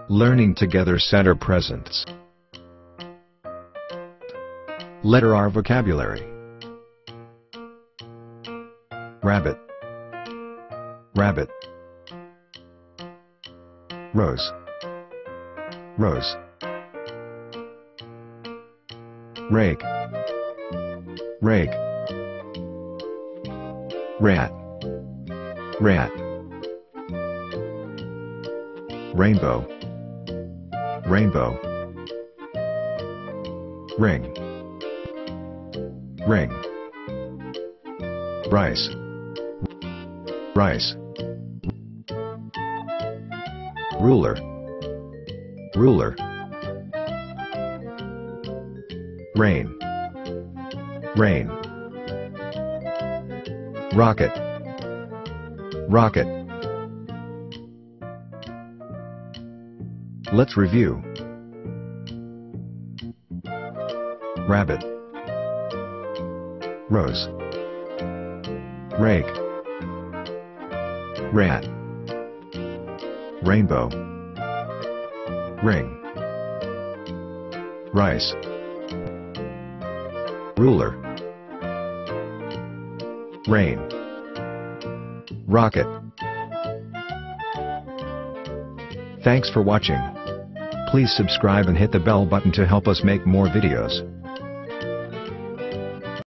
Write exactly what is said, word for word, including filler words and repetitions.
Learning together center presents. Letter R vocabulary. Rabbit, rabbit. Rose, rose. Rake, rake. Rat, rat. Rainbow, rainbow. Ring, ring. Rice, rice. Ruler, ruler. Rain, rain. Rocket, rocket. Let's review. Rabbit, rose, rake, rat, rainbow, ring, rice, ruler, rain, rocket. Thanks for watching. Please subscribe and hit the bell button to help us make more videos.